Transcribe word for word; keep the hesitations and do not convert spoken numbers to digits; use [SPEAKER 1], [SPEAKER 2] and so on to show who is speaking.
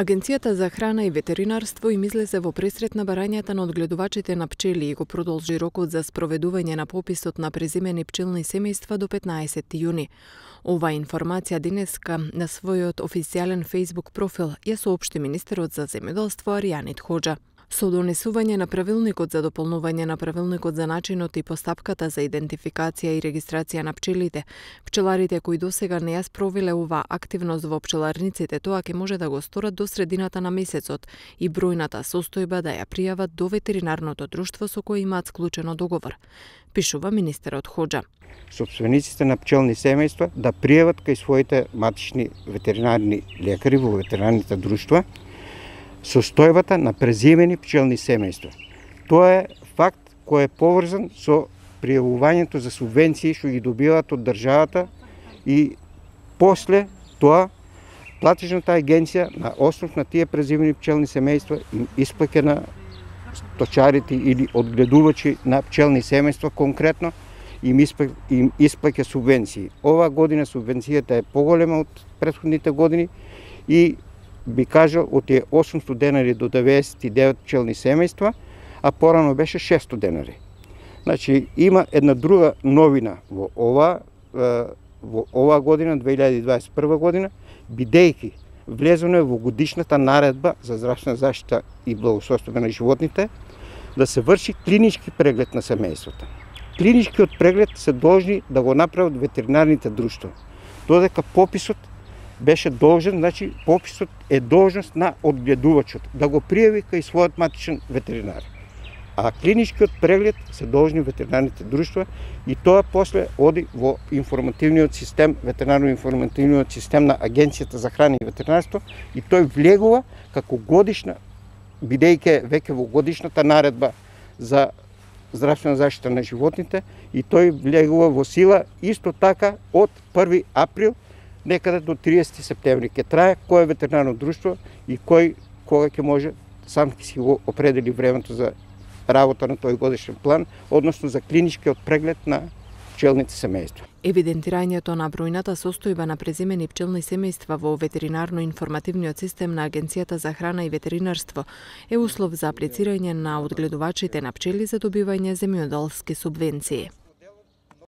[SPEAKER 1] Агенцијата за храна и ветеринарство им излезе во пресрет на барањата на одгледувачите на пчели и го продолжи рокот за спроведување на пописот на преземени пчелни семејства до петнаесетти јуни. Оваа информација денеска на својот официјален Facebook профил ја соопшти министерот за земјоделство Аријанит Хоџа. Со донесување на правилникот за дополнување на правилникот за начинот и постапката за идентификација и регистрација на пчелите, пчеларите кои досега не ја спровеле оваа активност во пчеларниците, тоа ќе може да го сторат до средината на месецот и бројната состојба да ја пријават до ветеринарното друштво со кој имаат склучено договор, пишува министерот Хоџа.
[SPEAKER 2] Собствениците на пчелни семејства да пријават кај своите матични ветеринарни лекари во ветеринарните друштва состојбата на преземени пчелни семејства. Тоа е факт кој е поврзан со пријавувањето за субвенции што ги добиваат од државата и после тоа платежната агенција на основ на тие преземени пчелни семејства им исплаќа на сточарите или одгледувачи на пчелни семејства конкретно им исплаќа, им исплаќа субвенции. Оваа година субвенцијата е поголема од претходните години и би кажал од тие осумстотини денари до деветдесет и девет пчелни семејства, а порано беше шестстотини денари. Значи има една друга новина во ова во оваа година, две илјади и дваесет и прва година, бидејќи влезено е во годишната наредба за здравствена заштита и благосостојба на животните да се врши клинички преглед на семејствата. Клиничкиот преглед се должни да го направат ветеринарните друштва, додека пописот беше должен, значи пописот е должност на одгледувачот да го пријави кај својот матичен ветеринар. А клиничкиот преглед се должни ветеринарните друштва и тоа после оди во информативниот систем, ветеринарно-информативниот систем на Агенцијата за храна и ветеринарство и тој влегува како годишна, бидејќи веќе во годишната наредба за здравствена заштита на животните и тој влегува во сила исто така од први април некаде до триесети септември ќе трае кој е ветеринарно друштво и кој кога ќе може сам ќе си го определи времето за работа на тој годишен план, односно за клиничкиот преглед на пчелните семејства.
[SPEAKER 1] Евидентирањето на бројната состојба на преземени пчелни семејства во ветеринарно-информативниот систем на Агенцијата за храна и ветеринарство е услов за аплицирање на одгледувачите на пчели за добивање земјоделски субвенции.